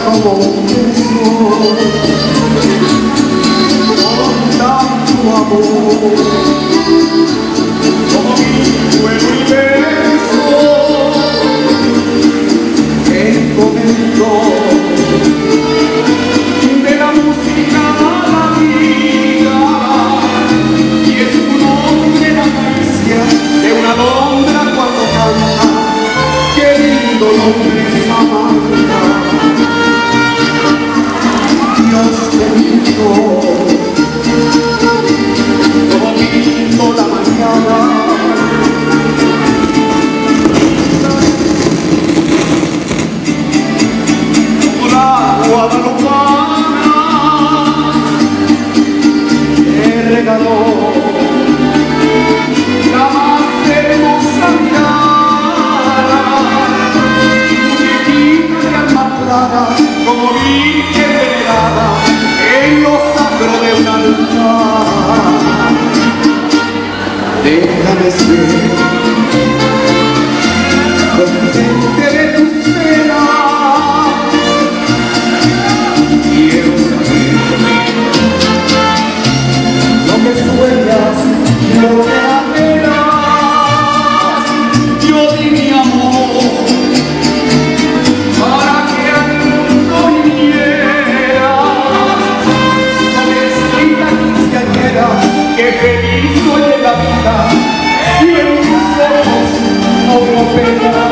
como un beso, con tanto amor, como mi nuevo universo, el momento de la música la vida, y es un hombre la caricia de una alondra cuando canta. Qué lindo nombre es Amanda, Dios te bendijo, como lindo la mañana. Como la guadalupana que regaló la más hermosa mirada, muñequita de alma clara, como virgen venerada en lo sacro de un altar. Déjame ser consciente de tus penas, quiero saber lo que sueñas, lo que anhelas. Yo di mi amor para que al mundo viniera, jovencita quinceañera, que feliz soy en la vida, y en tus ojos no veo pena.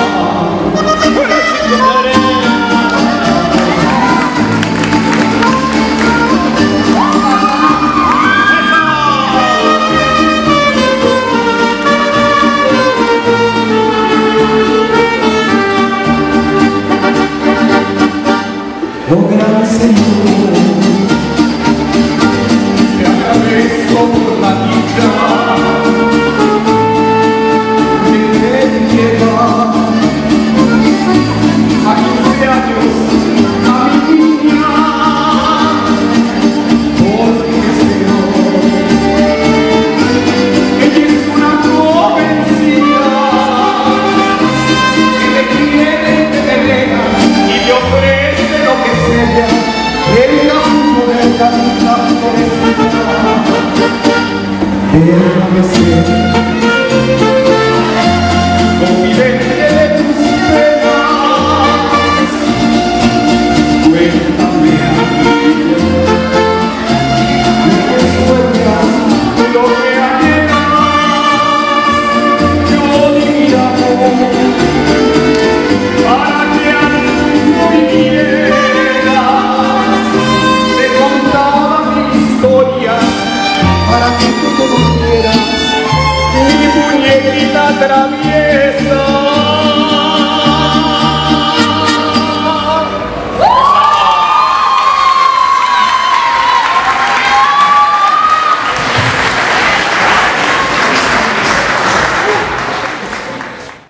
Oh gran Señor, te agradezco por la dicha de llevar a 15 años a mi niña, porque Señor, ella es una jovencita que te quiere, te venera y te ofrece lo que sea, el campo del cantar florecida. Déjame ser confidente de tus penas, cuéntame a mí lo que sueñas, lo que anhelas. Yo di mi amor para que al mundo vinieras, te contaba mi historia para que tú conocieras mi muñequita traviesa.